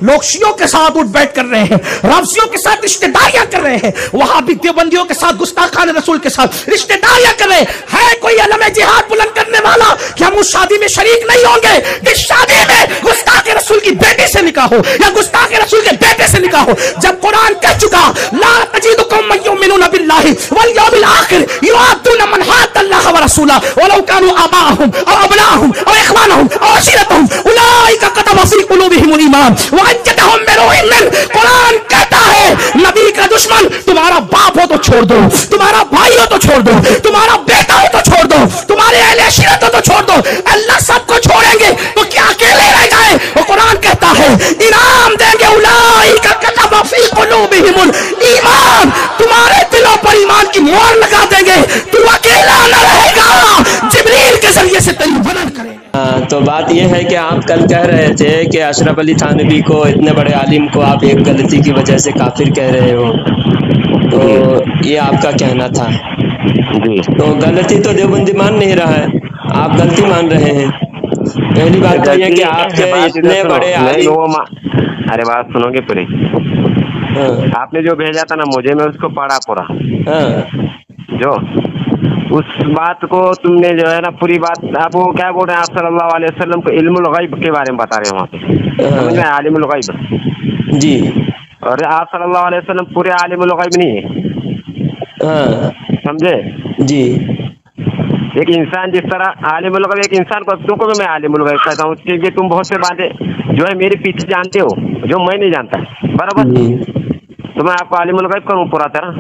لوگ شیعوں کے ساتھ اٹھ بیٹھ کر رہے ہیں، رافضیوں کے ساتھ رشتہ داریاں کر رہے ہیں، وہاں بھی دیوبندیوں کے ساتھ گستاخان رسول کے ساتھ رشتہ داریاں کر رہے ہیں۔ ہے کوئی علم جہاد بلند کرنے والا کہ ہم اس شادی میں شریک نہیں ہوں گے جس شادی میں گستاخ رسول کی بیٹی سے نکاح ہو یا گستاخ رسول کے بیٹے سے نکاح ہو؟ جب قرآن کہہ چکا لا تجد قوما من یؤمنون باللہ والیوم الاخر یوادون من حاد اللہ ورسولہ ولو كانوا آباءهم او ابناءهم او اخوانهم او عشیرتهم اولئک كتب فی قلوبهم الایمان وأیدهم بروح منہ۔ قرآن کہتا ہے نبی کا دشمن تمہارا باپ ہو تو چھوڑ دو، تمہارا بھائی ہو تو چھوڑ دو، تمہارا بیٹا ہو تو چھوڑ دو، تمہارے اہل عشیرت ہو تو چھوڑ دو، اللہ سب کو چھوڑیں گے تو کیا اکیلے رہ جائیں؟ وہ قرآن کہتا ہے انعام دیں گے اولئک کتب فی قلوبہم الایمان، تمہارے دلوں پر ایمان کی مہر لگا دیں گے، تو اکیلا نہ رہے گا، جبریل کے ذریعے سے تیری مدد کرے گا۔ تو بات یہ ہے کہ آپ کل کہہ رہے تھے کہ اشرف علی تھانوی کو، اتنے بڑے عالم کو آپ ایک غلطی کی وجہ سے کافر کہہ رہے ہو، تو یہ آپ کا کہنا تھا۔ تو غلطی تو دیوبندی مان نہیں رہا ہے، آپ غلطی مان رہے ہیں۔ پہلی بات تو یہ کہ آپ کے اتنے بڑے عالم، ارے بات سنو گے پوری؟ آپ نے جو بھیجا تھا نا مجھے، میں اس کو پڑھا پورا، جو اس بات کو تم نے جو ہے نا پوری بات، آپ کو کیا بول رہے ہیں، آپ صلی اللہ علیہ وسلم کو علم الغیب کے بارے میں بتا رہے ہیں وہاں پہ، سمجھ میں؟ عالم الغیب جی، اور آپ صلی اللہ علیہ وسلم پورے عالم الغیب نہیں ہے، سمجھے جی۔ ایک انسان جس طرح عالم الغیب، ایک انسان کو تم کو بھی میں عالم الغیب کہتا ہوں کیونکہ تم بہت سے باتیں جو ہے میرے پیچھے جانتے ہو جو میں نہیں جانتا، برابر؟ تو میں آپ کو عالم الغیب کروں پورا طرح؟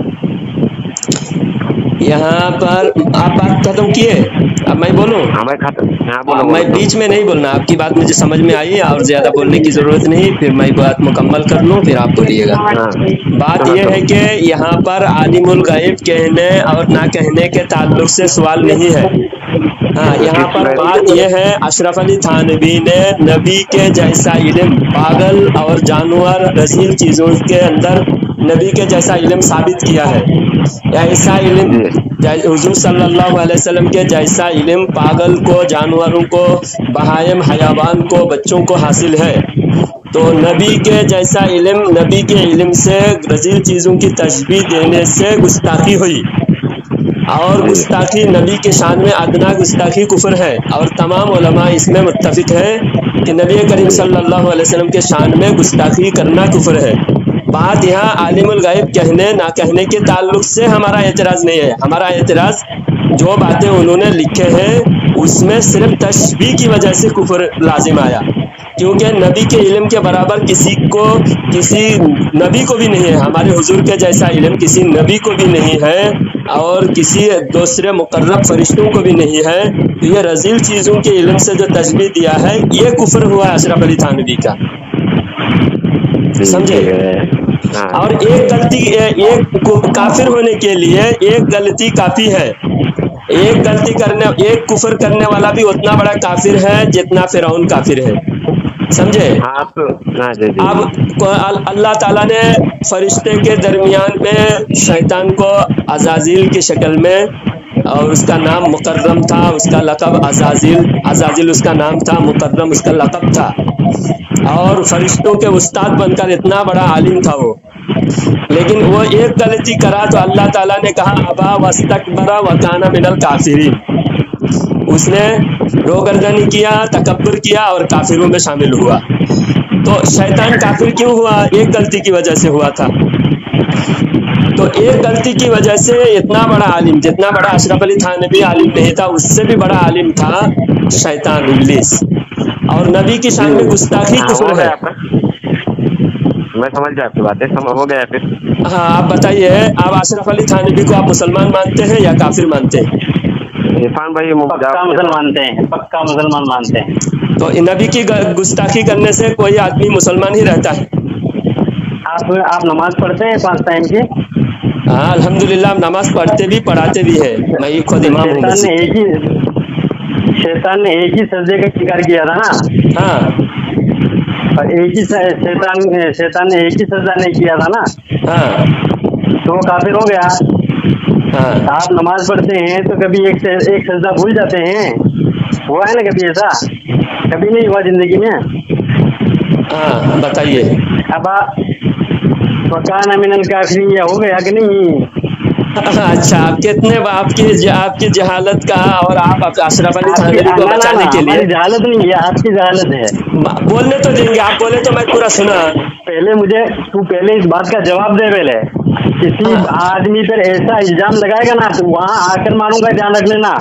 یہاں پر آپ بات ختم کیے، اب میں بولوں؟ میں بیچ میں نہیں بولنا، آپ کی بات مجھے سمجھ میں آئی اور زیادہ بولنے کی ضرورت نہیں، پھر میں بات مکمل کر لوں پھر آپ بولیے گا۔ بات یہ ہے کہ یہاں پر عالم الغیب کہنے اور نہ کہنے کے تعلق سے سوال نہیں ہے، ہاں یہاں پر بات یہ ہے اشرف علی تھانوی نے نبی کے جیسا علم پاگل اور جانور رذیل چیزوں کے اندر نبی کے جیسا علم ثابت کیا ہے، ایسا علم حضور صلی اللہ علیہ وسلم کے جیسا علم پاگل کو، جانوروں کو، بہائم حیوان کو، بچوں کو حاصل ہے۔ تو نبی کے جیسا علم، نبی کے علم سے رذیل چیزوں کی تشبیہ دینے سے گستاخی ہوئی، اور گستاخی نبی کے شان میں ادنا گستاخی کفر ہے، اور تمام علماء اس میں متفق ہے کہ نبی کریم صلی اللہ علیہ وسلم کے شان میں گستاخی کرنا کفر ہے۔ بات یہاں عالم الغیب کہنے نہ کہنے کے تعلق سے ہمارا اعتراض نہیں ہے، ہمارا اعتراض جو باتیں انہوں نے لکھے ہیں اس میں صرف تشبیہ کی وجہ سے کفر لازم آیا، کیونکہ نبی کے علم کے برابر کسی نبی کو بھی نہیں ہے، ہمارے حضور کے جیسا علم کسی نبی کو بھی نہیں ہے اور کسی دوسرے مقرب فرشتوں کو بھی نہیں ہے، تو یہ رذیل چیزوں کے علم سے جو تشبیہ دیا ہے یہ کفر ہوا ہے اشرف علی تھانوی کا، سمجھے؟ اور ایک غلطی، ایک کافر ہونے کے لیے ایک غلطی کافی ہے، ایک غلطی کرنے، ایک کفر کرنے والا بھی اتنا بڑا کافر ہے جتنا فرعون کافر ہے، سمجھے؟ اب اللہ تعالیٰ نے فرشتے کے درمیان میں شیطان کو عزازیل کی شکل میں، اور اس کا نام مکرم تھا، اس کا لقب عزازیل اس کا نام تھا، مکرم اس کا لقب تھا، اور فرشتوں کے استاد بن کر اتنا بڑا عالم تھا وہ، لیکن وہ ایک غلطی کرا تو اللہ تعالیٰ نے کہا ابا واستکبر وکان من الکافرین، اس نے روگردانی کیا، تکبر کیا اور کافروں میں شامل ہوا۔ تو شیطان کافر کیوں ہوا؟ ایک غلطی کی وجہ سے ہوا تھا۔ تو ایک غلطی کی وجہ سے اتنا بڑا عالم، جتنا بڑا اشرف علی تھانوی عالم نہیں تھا اس سے بھی بڑا عالم تھا شیطان ابلیس، اور نبی کی شان میں گستاخی کفر ہے۔ میں سمجھ گیا آپ کی باتیں، ہو گیا پھر؟ ہاں آپ بتائیے، آپ اشرف علی تھانوی کو آپ مسلمان مانتے ہیں یا کافر مانتے ہیں؟ عرفان بھائی پکا مسلمان مانتے ہیں، پکا مسلمان مانتے ہیں۔ تو نبی کی گستاخی کرنے سے کوئی آدمی مسلمان ہی رہتا ہے؟ آپ نماز پڑھتے ہیں 5 ٹائم کی؟ ہاں الحمدللہ ہم نماز پڑھتے بھی پڑھاتے بھی ہے، میں خود امام ہوں۔ شیطان نے ایک ہی سجدے کا انکار کیا تھا نا، ہاں، اور ایک ہی شیطان نے ایک ہی سجدہ نہیں کیا تھا نا، ہاں، تو وہ کافر ہو گیا۔ ہاں، آپ نماز پڑھتے ہیں تو کبھی ایک سجدہ بھول جاتے ہیں، ہوا ہے نا کبھی؟ ایسا کبھی نہیں ہوا زندگی میں؟ हाँ बताइए। अब वकान मिनल काफिरीन, ये हो गया कि नहीं? अच्छा, आप कितने आपकी जहालत का, और आप अशरफ अली थानवी को बचाने के लिए। जहालत नहीं है, आपकी जहालत है। बोलने तो देंगे, आप बोले तो मैं पूरा सुना। पहले मुझे तू पहले इस बात का जवाब दे। पहले किसी आदमी पर ऐसा इल्जाम लगाएगा ना तो वहाँ आकर मारूंगा, ध्यान रख लेना।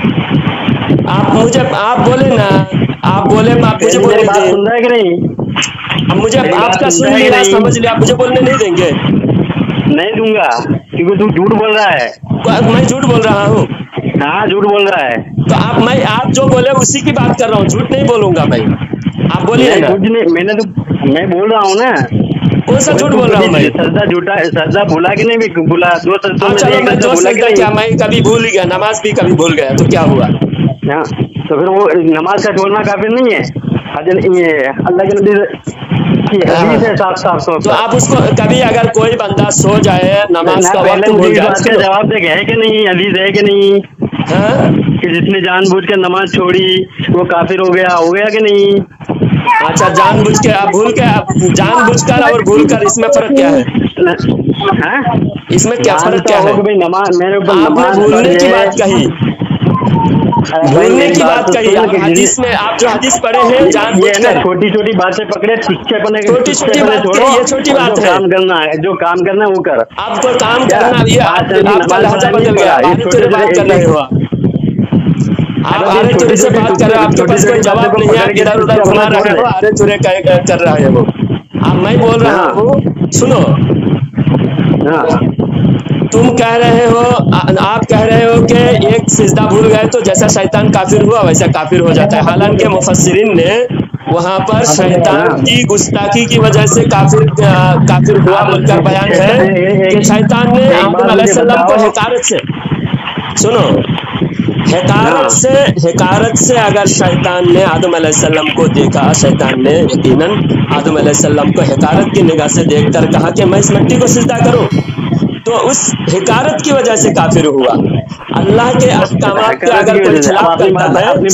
आप बोले ना, आप बोले, आप मुझे बोलने दें। सुन रहा है कि नहीं? मुझे आपका सुन लिया, समझ लिया, आप मुझे बोलने नहीं देंगे? नहीं दूंगा, क्योंकि तू झूठ बोल रहा है। मैं झूठ बोल रहा हूँ? हाँ, झूठ बोल रहा है। तो आप जो बोले उसी की बात कर रहा हूँ, झूठ नहीं बोलूंगा मैं। आप बोलिए ना। कुछ नहीं, मैं बोल रहा हूँ ना। कौन सा झूठ बोल रहा हूँ मैं? सजदा झूठा, सजदा भूला कि नहीं भूला? दो चलो, मैं दो सजदा क्या, मैं कभी भूल गया, नमाज भी कभी भूल गया, तो क्या हुआ? हाँ, तो फिर वो नमाज का छोड़ना काफिर नहीं है? ये अल्लाह के नबी की हदीस है साफ। तो आप उसको कभी, अगर कोई बंदा सो जाए, नमाज का वक्त भूल जाए, जवाब दे, है कि नहीं? हदीस है कि नहीं? हाँ? कि जिसने जानबूझकर नमाज छोड़ी वो काफिर हो गया कि नहीं? अच्छा, जानबूझ के, आप भूल के, जानबूझकर और भूलकर, इसमें फर्क क्या है? इसमें क्या फर्क क्या है? आपने भूलने की बात कही, भूलने की बात कही। हदीस में आप जो हदीस पढ़े हैं, जानबूझकर छोटी छोटी बातें पकड़े, छोटी छोटी बात, ये छोटी बात है। काम करना है, जो काम करना है वो कर। आपको काम करना, ये आपका लहजा बदल गया, बात कर रहे हो आप, आरे तुरे से बात कर रहे हो, आपके पास कोई जवाब नहीं है, आप इधर उधर घुमा रहे हो, आरे तुरे कर रहे हो। अब मैं बोल रहा हूँ, सुनो। तुम कह रहे हो, आप कह रहे हो कि एक सिजदा भूल गए तो जैसा शैतान काफिर हुआ वैसा काफिर हो जाता है। हालांकि मुफस्सिरीन ने वहां पर शैतान की गुस्ताखी की वजह से काफिर हुआ बोलकर बयान है कि शैतान ने आदम अलैहिस्सलाम को हिकारत से, सुनो, हिकारत से अगर शैतान ने आदम अलैहिस्सलाम को देखा, शैतान ने यकीनन आदम अलैहिस्सलाम को हिकारत की निगाह से देखकर कहा कि मैं इस मिट्टी को सिजदा करूं, तो उस हिकारत की वजह से काफिर हुआ। अल्लाह के अहकामात के अगर कोई खिलाफ करता है,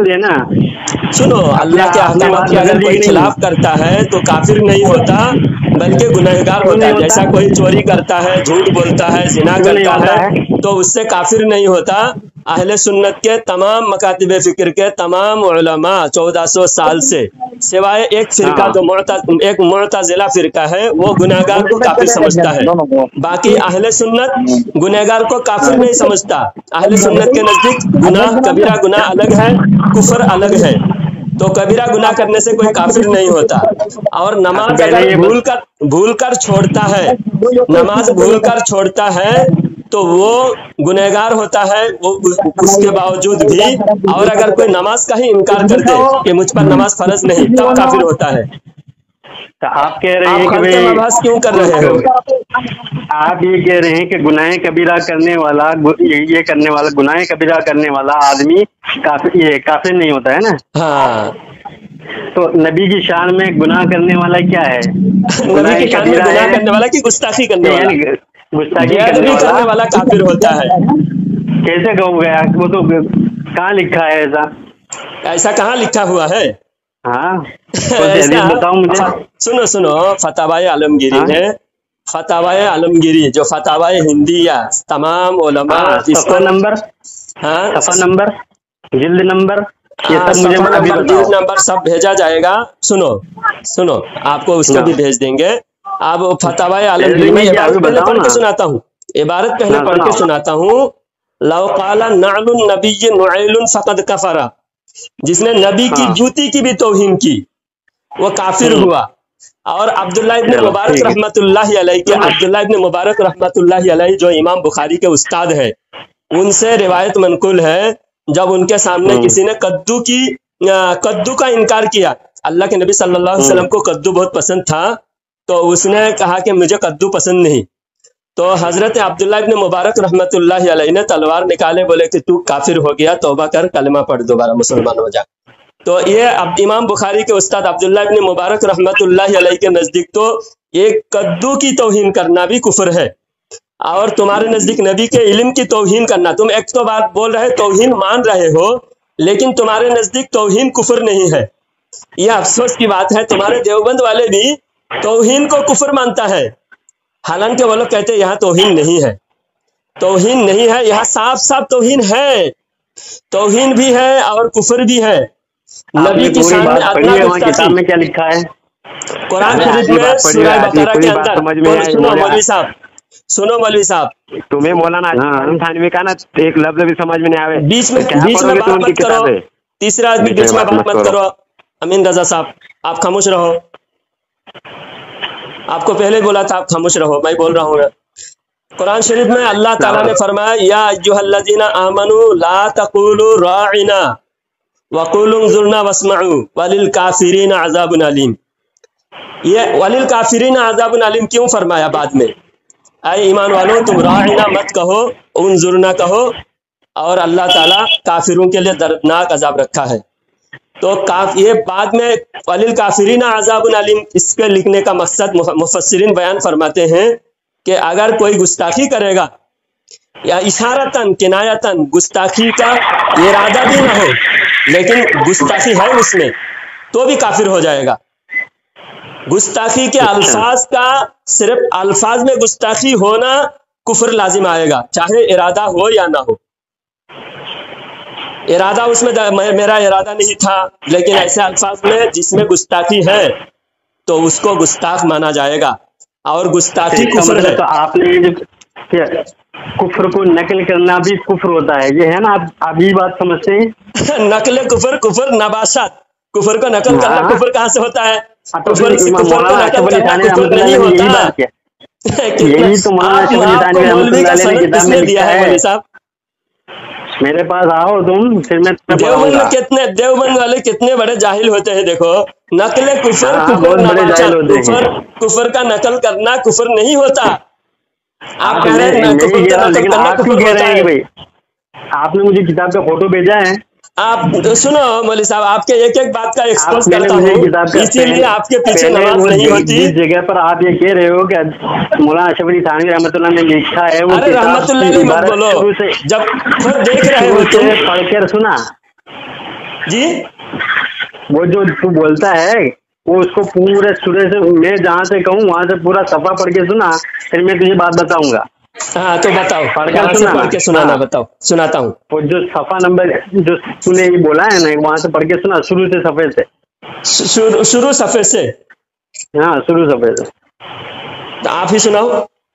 सुनो, अल्लाह के अहकामात के अगर कोई खिलाफ करता है तो काफिर नहीं होता, बल्कि गुनहगार होता है। जैसा कोई चोरी करता है, झूठ बोलता है, जिना करता है, तो उससे काफिर नहीं होता। अहले सुन्नत के तमाम मकातिब फिक्र के तमाम उलमा 1400 साल से, सिवाय एक फिरका जो एक मुअतज़िला फिरका है, वो गुनहगार को काफिर समझता है। बाकी अहले सुन्नत गुनहगार को काफिर नहीं समझता। अहले सुन्नत के नजदीक गुनाह, कबीरा गुनाह अलग है, कुफर अलग है। तो कबीरा गुनाह करने से कोई काफिर नहीं होता। और नमाज अगर भूलकर छोड़ता है, नमाज भूलकर छोड़ता है तो वो गुनहगार होता है, वो उसके बावजूद भी। और अगर कोई नमाज का ही इनकार कर दे कि मुझ पर नमाज फर्ज नहीं, तब काफिर होता है। तो आप कह रहे हैं कि नमाज क्यों कर रहे हो? आप ये कह रहे हैं कि गुनाह कबीरा करने वाला, ये करने वाला, गुनाह कबीरा करने वाला आदमी काफिर नहीं होता है ना? हाँ। तो नबी की शान में गुनाह करने वाला क्या है? नबी की शान में गुनाह करने वाला की गुस्ताखी करने वाला, गुस्ताखी करने वाला काफिर होता है। कैसे कहूँ गया? वो तो कहाँ लिखा है ऐसा? ऐसा कहाँ लिखा हुआ है? हाँ, बताओ मुझे। सुनो, फतावाए आलमगीरी है, फतावाए आलमगीरी जो फतावाए हिंदिया, तमाम उलमा सफा नंबर, सफा नंबर, जिल्द नंबर, ये सब मुझे जिल्द नंबर सब भेजा जाएगा। सुनो, आपको उसका भी भेज देंगे। अब फतावाए आलमगीरी में इबारत पहले पढ़ के सुनाता हूँ, इबारत पहले पढ़ के सुनाता हूँ। लौ क़ाला नअलुन नबिय्य नुअैलुन फ़क़द कफ़रा, जिसने नबी की जूती की भी तौहीन की वो काफिर हुआ। और अब्दुल्लाह इब्न मुबारक रहमतुल्लाहि अलैहि के, अब्दुल्लाह इब्न मुबारक रहमतुल्लाहि अलैहि जो इमाम बुखारी के उस्ताद है, उनसे रिवायत मनकुल है, जब उनके सामने किसी ने कद्दू का इनकार किया, अल्लाह के नबी सल्लल्लाहु अलैहि वसल्लम को कद्दू बहुत पसंद था, तो उसने कहा कि मुझे कद्दू पसंद नहीं। तो हजरत अब्दुल्लाह इब्न मुबारक रहमतुल्लाहि अलैहि ने तलवार निकाले, बोले कि तू काफिर हो गया, तौबा कर, कलमा पढ़, दोबारा मुसलमान हो जा। तो ये अब इमाम बुखारी के उस्ताद अब्दुल्लाह इब्न मुबारक रहमतुल्लाहि अलैहि के नजदीक तो एक कद्दू की तौहीन करना भी कुफर है, और तुम्हारे नजदीक नबी के इल्म की तौहीन करना, तुम एक तो बात बोल रहे तौहीन मान रहे हो, लेकिन तुम्हारे नजदीक तौहीन कुफर नहीं है। ये अफसोस की बात है, तुम्हारे देवबंद वाले भी तौहीन को कुफर मानता है, हालांकि वो लोग कहते हैं यहाँ तौहीन नहीं है। तौहीन नहीं है, यहाँ साफ साफ तौहीन है, तौहीन भी है और कुफर भी है। नबी की शान में अदना किताब में क्या लिखा है? कुरान शरीफ में सूरह बकरा के अंदर, सुनो मौलवी साहब, सुनो मौलवी साहब, तुम्हें मौलाना थानवी का ना एक लफ्ज भी समझ में नहीं आवे, बीच में बात मत करो, तीसरा आदमी बीच में बात मत करो। अमीन रजा साहब आप खामोश रहो, आपको पहले बोला था आप खामोश रहो, मैं बोल रहा हूँ। कुरान शरीफ में अल्लाह ताला ने फरमाया, या अय्युहल्लज़ीना आमनू ला तक़ूलू राइना वक़ूलू ज़ुरना वस्मऊ वलिल काफिरीना अज़ाबुन अलीम। ये वलिल काफिरीना अज़ाबुन अलीम क्यों फरमाया बाद में? आए ईमान वालों, तुम राइना मत कहो, उनजुरना कहो, और अल्लाह ताला काफिरों के लिए दर्दनाक अजाब रखा है। तो ये बाद में वलिल काफिरीना अज़ाबुन अलीम, इसके लिखने का मकसद मुफस्सिरीन बयान फरमाते हैं कि अगर कोई गुस्ताखी करेगा या इशारतन किनायतन गुस्ताखी का इरादा भी ना हो, लेकिन गुस्ताखी है उसमें, तो भी काफिर हो जाएगा। गुस्ताखी के अल्फाज का, सिर्फ अल्फाज में गुस्ताखी होना कुफर लाजिम आएगा, चाहे इरादा हो या ना हो। इरादा उसमें मेरा इरादा नहीं था, लेकिन ऐसे अल्फाज में जिसमें गुस्ताखी है तो उसको गुस्ताख माना जाएगा, और गुस्ताखी कुफर है। तो आपने कुफर को नकल करना भी कुफर होता है, ये है ना, आप ये बात समझते हैं? नकल कुफर, कुफर नबाशत, कुफर को नकल करना कुफर कहाँ से होता है? कुफर को नकल करना कुफर नहीं होता। यही तो मौलवी का सनद किसने दिया है मौलवी साहब? मेरे पास आओ तुम, फिर मैं देवबंद वाले कितने बड़े जाहिल होते हैं। देखो, नकल कुफर, कुफर कुफर का नकल करना कुफर नहीं होता। आप कह रहे हैं कुफर का नकल करना कुफर होता है। आपने मुझे किताब का फोटो भेजा है। आप सुनो मौलवी साहब, आपके एक एक बात का एक्सपोज करता हूँ, इसीलिए आपके पीछे नमाज नहीं होती। जिस जगह पर आप ये कह रहे हो कि मौलाना अशरफ अली थानवी रहमतुल्लाह ने लिखा है, वो रहमतुल्लाह मत बोलो, जब खुद देख रहे हो तुम, पढ़कर सुना जी, वो जो तू बोलता है वो उसको पूरे सुरे से, मैं जहाँ से कहूँ वहाँ से पूरा सफा पढ़ के सुना, फिर मैं तुझे बात बताऊंगा। हाँ तो बताओ, पढ़ के सुनाना, बताओ, सुनाता हूँ। वो जो सफा नंबर जो तूने ये बोला है ना, वहाँ से पढ़ के सुना, शुरू से सफे से, शुरू सफे से, हाँ शुरू सफे से। तो आप ही सुनाओ।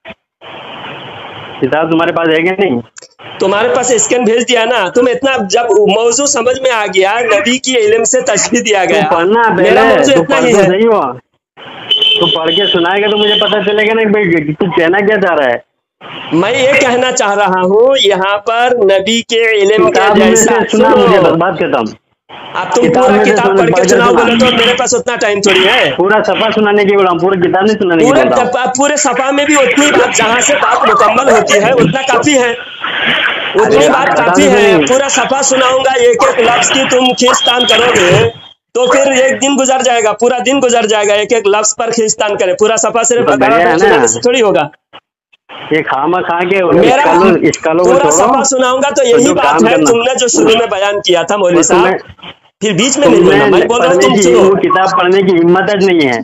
किताब तुम्हारे पास है क्या? नहीं, तुम्हारे पास स्कैन भेज दिया ना। तुम इतना, जब मौजू समझ में आ गया, नबी की इल्म से तशबीह दिया गया, पढ़ना मेरा मौजू इतना ही है। नहीं हुआ तो पढ़ के सुनाएगा तो मुझे पता चलेगा ना भाई तू कहना क्या चाह रहा है। मैं ये कहना चाह रहा हूँ, यहाँ पर नबी के इल्म का जैसा, सुना मुझे बात खत्म। अब तुम पूरा किताब पढ़ के सुनाओ बोले तो मेरे पास उतना टाइम थोड़ी है। पूरा सफा सुनाने की बोला, पूरा किताब नहीं सुनाने की बोला। पूरे सफा में भी उतनी बात, जहाँ से बात मुकम्मल होती है उतना काफी है, उतनी बात काफी है। पूरा सफा सुनाऊंगा, एक एक लफ्ज की तुम खींचतान करोगे तो फिर एक दिन गुजर जाएगा, पूरा दिन गुजर जाएगा, एक एक लफ्ज पर खींचतान करे। पूरा सफा सिर्फ थोड़ी होगा। ये खामा खा के मेरा पूरा सफा सुनाऊंगा तो यही बात है, तुमने जो शुरू में बयान किया था मौलवी साहब, फिर बीच में नहीं बोलना। मैं बोल रहा हूँ तुम सुनो, किताब पढ़ने की हिम्मत नहीं है।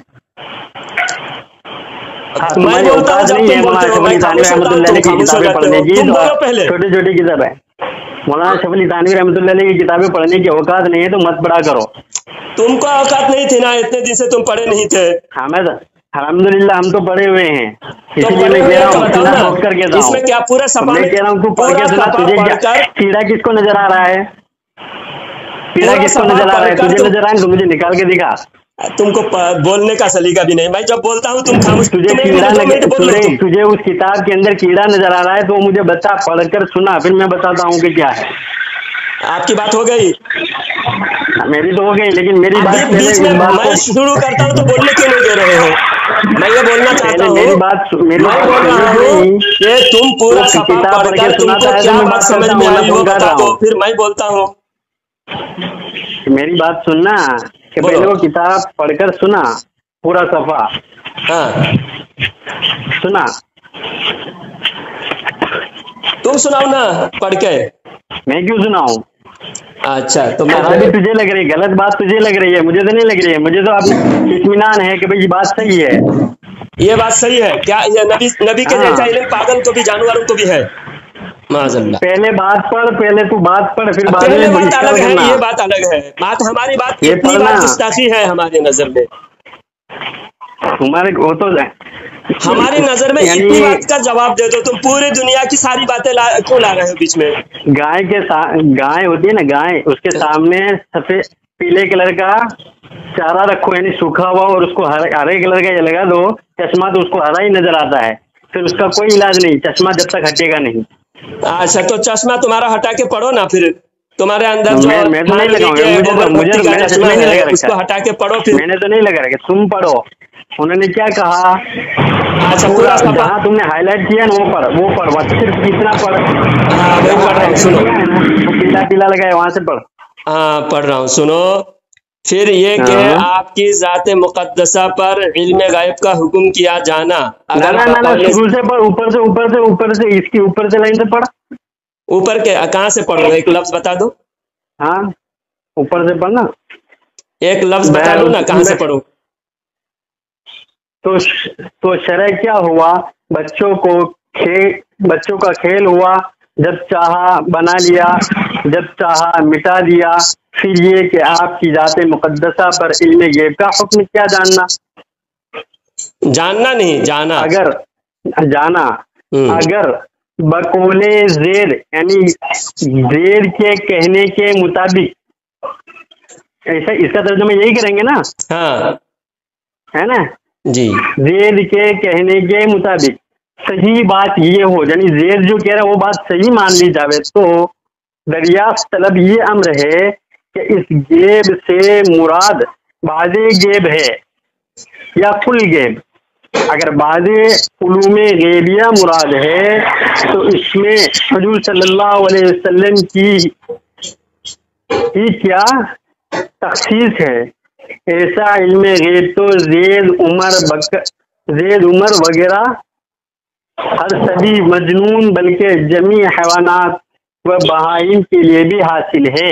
मैं बोलता हूँ जब तुम बोलते हो, मैं खामोश होता हूँ, तुम खामोश हो जाते हो। तुम बोलो पहले। छोटी छोटी किताब है, मौलाना अशरफ अली थानवी रहमतुल्लाह की किताबें पढ़ने की औकात नहीं है तो मत पढ़ा करो। तुमको औकात नहीं थी ना, इतने दिन से तुम पढ़े नहीं थे। हमें अल्हम्दुलिल्लाह हम तो पढ़े हुए हैं, इसलिए मैं कह रहा हूँ, इसमें क्या पूरा सफा में कह रहा हूँ, तू पढ़ के सुना। तुझे कीड़ा किसको नजर आ रहा है? कीड़ा किसको नजर आ रहा है? तुझे नजर आए तो मुझे निकाल के दिखा। तुमको बोलने का सलीका भी नहीं, मैं जब बोलता हूँ तुम खामोश। तुझे तुझे उस किताब के अंदर कीड़ा नजर आ रहा है तो मुझे बता, पढ़कर सुना, फिर मैं बताता हूँ कि क्या है। आपकी बात हो गई, मेरी तो हो गई, लेकिन मेरी बात बीच में मैं शुरू करता हूँ तो बोलने क्यों नहीं दे रहे हो? मैं ये बोलना चाहता हूँ, मेरी बात मैं बोल रहा हूँ कि तुम पूरा सफा पढ़कर तुमको क्या बात समझ में आई वो बता दो, फिर मैं बोलता हूँ। मेरी बात सुनना कि पहले वो किताब पढ़कर सुना, पूरा सफा। हाँ सुना, तुम सुनाओ ना पढ़ के। मैं क्यों सुनाऊं? अच्छा तो खराबी तुझे लग रही है, गलत बात तुझे लग रही है, मुझे तो नहीं लग रही है। मुझे तो आप इत्मीनान है कि भाई ये बात सही है। ये बात सही है क्या? ये नबी के जैसा इल्म पागल को भी जानवरों को भी है। माज़अल्लाह। पहले बात पढ़, पहले तू बात पढ़, फिर बाद पहले में बात अलग है, ये बात अलग है। बात हमारी बात कितनी बार गुस्ताखी है हमारी नजर में, तुम्हारे वो तो हमारी नजर में इतनी बात का जवाब दे दो। तुम पूरी दुनिया की सारी बातें क्यों ला रहे हो बीच में? गाय होती है ना, गाय, उसके सामने सफेद पीले कलर का चारा रखो, यानी सूखा हुआ, और उसको हरे कलर का लगा दो चश्मा, तो उसको हरा ही नजर आता है। फिर उसका कोई इलाज नहीं, चश्मा जब तक हटेगा नहीं। अच्छा तो चश्मा तुम्हारा हटा के पढ़ो ना, फिर तुम्हारे अंदर जो मैं तो नहीं लगाऊंगा, उसको हटा के पढ़ो। फिर मैंने तो नहीं लगा रखा, तुम पढ़ो। उन्होंने क्या कहा? अच्छा पूरा जहाँ तुमने हाईलाइट किया ना वो पढ़ सिर्फ कितना पढ़। हाँ वही पढ़ रहा हूँ, सुनो। पीला पीला लगा है, वहां से पढ़। हाँ पढ़ रहा हूँ, सुनो। फिर ये कि आपकी ज़ात मुक़द्दसा पर इल्म गायब का हुक्म किया जाना। अगर ना शुरू से पढ़, ऊपर से इसकी ऊपर से लाइन से पढ़। ऊपर के कहाँ से पढ़ो? एक लफ्ज बता दो। हाँ ऊपर से पढ़ना, एक लफ्ज बता दो ना, कहाँ से पढ़ो? तो शरअ क्या हुआ? बच्चों का खेल हुआ, जब चाहा बना लिया, जब चाहा मिटा दिया। फिर ये कि आपकी ज़ात मुक़द्दसा पर इल्म गैब का हुक्म क्या जानना। जानना नहीं, जाना। अगर जाना, अगर बकौले ज़ेर, यानी ज़ेर के कहने के मुताबिक, ऐसा इसका तर्जुमा यही करेंगे ना? हाँ है ना जी। ज़ेर के कहने के मुताबिक सही बात ये हो, यानी ज़ेर जो कह रहा है वो बात सही मान ली जावे, तो दरियाफ्त तलब ये अम्र है कि इस गेब से मुराद बाज़े गेब है या कुल गेब। अगर बाज़े उलूमे गेबिया मुराद है तो इसमें हुजूर सल्लल्लाहु अलैहि वसल्लम की क्या तख़सीस है। ऐसा इल्म गैब तो ज़ेद उमर वगैरह हर सभी मजनून बल्कि जमी हैवानात व बहाइम के लिए भी हासिल है।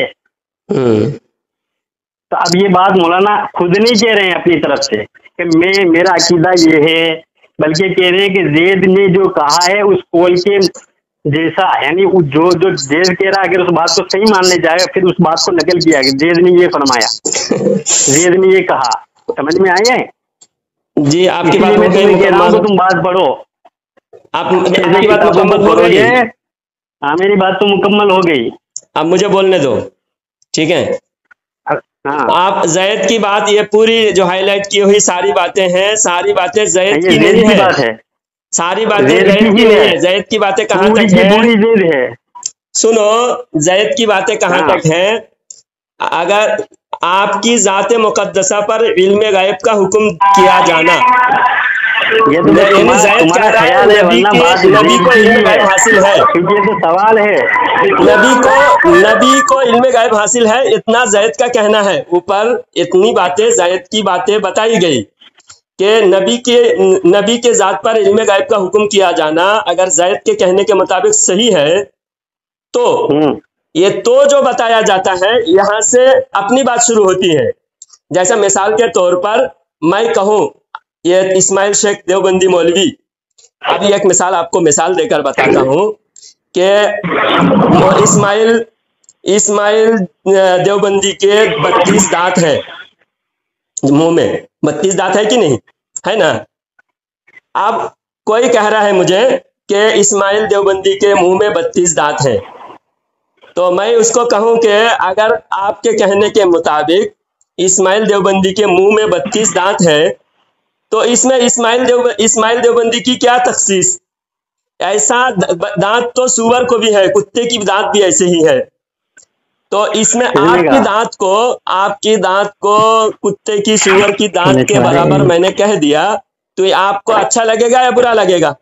तो अब ये बात मौलाना खुद नहीं कह रहे हैं अपनी तरफ से कि मेरा अकीदा ये है, बल्कि कह रहे हैं कि ज़ेद ने जो कहा है उस कौल के जैसा, यानी जो ज़ेद कह रहा है, अगर उस बात को सही मानने जाए फिर उस बात को नकल किया कि ज़ेद ने ये फरमाया, ज़ेद ने ये कहा। समझ में आई है जी? आपकी बात मैं तुम्हें कह रहा हूँ, तुम बात पढ़ो। आपकी बात मुकम्मल हो गई? हाँ मेरी बात तो मुकम्मल हो गई, अब मुझे बोलने दो, ठीक है? हाँ। आप ज़ैद की बात, ये पूरी जो हाईलाइट की हुई सारी बातें हैं, सारी बातें ज़ैद की नहीं है, सारी बातें ज़ैद की नहीं है। ज़ैद की बातें कहाँ तक है? सुनो, ज़ैद की बातें कहाँ तक हैं? अगर आपकी ज़ात मुक़द्दसा पर इल्म गायब का हुक्म किया जाना, ये तो ज़ैद कह रहा है नबी को इल्म गायब हासिल है। ये तो सवाल है, नबी को इल्म गायब हासिल है, इतना ज़ैद का कहना है। ऊपर इतनी बातें ज़ैद की बातें बताई गई कि नबी के ज़ात पर इल्म गायब का हुक्म किया जाना अगर ज़ैद के कहने के मुताबिक सही है, तो ये तो जो बताया जाता है यहाँ से अपनी बात शुरू होती है। जैसे मिसाल के तौर पर मैं कहूँ, ये इस्माइल शेख देवबंदी मौलवी, अभी एक आपको मिसाल देकर बताता हूँ कि इस्माइल देवबंदी के 32 दांत हैं मुंह में, 32 दांत है कि नहीं है ना? अब कोई कह रहा है मुझे कि इस्माइल देवबंदी के मुंह में 32 दांत हैं, तो मैं उसको कहूं कि अगर आपके कहने के मुताबिक इस्माइल देवबंदी के मुंह में 32 दांत है, तो इसमें इस्माइल देवबंदी की क्या तखसीस? ऐसा दांत तो सूअर को भी है, कुत्ते की दांत भी ऐसे ही है। तो इसमें आपकी दांत को कुत्ते की, सूअर की दांत के बराबर मैंने कह दिया, तो ये आपको अच्छा लगेगा या बुरा लगेगा?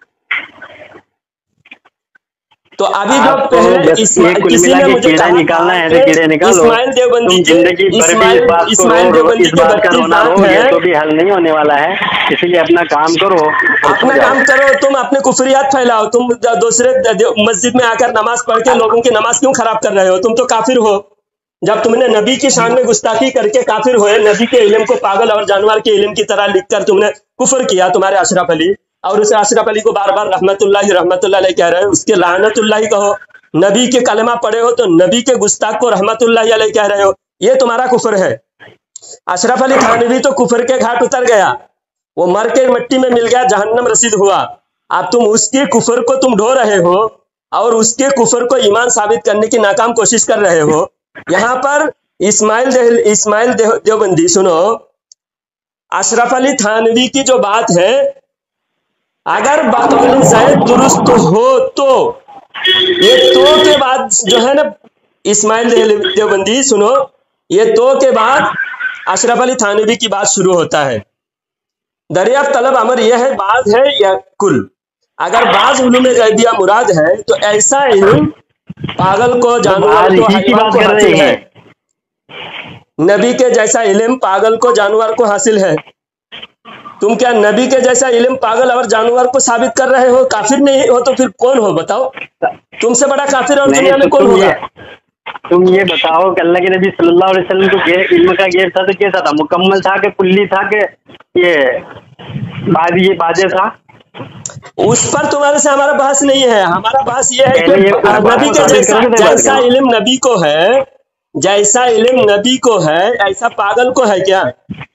तो अभी जो पहले किसी ने मुझे निकालना है तो कीड़े निकालो। इस्माइल देवबंदी के 32 दांत है, तो भी हल नहीं होने वाला है, इसलिए अपना काम करो, तुम अपने कुफरियात फैलाओ। तुम दूसरे मस्जिद में आकर नमाज पढ़ के लोगों की नमाज क्यों खराब कर रहे हो? तुम तो काफिर हो। जब तुमने नबी की शान में गुस्ताखी करके काफिर हुए, नबी के इल्म को पागल और जानवर के इल्म की तरह लिखकर तुमने कुफर किया, तुम्हारे अशरफ अली, और उस अशरफ अली को बार बार रहमतुल्लाह रहमतुल्लाह कह रहे हो, उसके लानतुल्लाह कहो। नबी के कलमा पढ़े हो तो नबी के गुस्ताख को रहमतुल्लाह अलैह कह रहे हो, ये तुम्हारा कुफर है। अशरफ अली थानवी तो कुफर के घाट उतर गया, वो मर के मिट्टी में मिल गया, जहन्नम रसीद हुआ। अब तुम उसके कुफर को तुम ढो रहे हो और उसके कुफर को ईमान साबित करने की नाकाम कोशिश कर रहे हो। यहाँ पर इस्माइल देवबंदी सुनो, अशरफ अली थानवी की जो बात है, अगर बकौल ज़ैद दुरुस्त हो तो ये तो के बाद जो है ना, इस्माइल देवबंदी सुनो, ये तो के बाद अशरफ अली थानवी की बात शुरू होता है। दरियाफ्त तलब अमर यह है, बाज है या कुल। अगर बाज उलूम गैबिया मुराद है तो ऐसा इल्म पागल को, जानवर को, हैवान को हासिल है। नबी के जैसा इल्म पागल को, जानवर को हासिल है। तुम क्या नबी के जैसा इल्म पागल और जानवर को साबित कर रहे हो? काफिर नहीं हो तो फिर कौन हो बताओ? तुमसे बड़ा काफिर और दुनिया में कौन होगा? तुम ये बताओ कि अल्लाह के नबी सल्लल्लाहु अलैहि वसल्लम को इल्म का गैब था तो कैसा था? मुकम्मल था कि कुल्ली था कि ये बाजे था? उस पर तुम्हारे से हमारा बहस नहीं है। हमारा बहस ये है कि नबी के जैसा इल्म नबी को है, जैसा इल्म नबी को है ऐसा पागल को है क्या?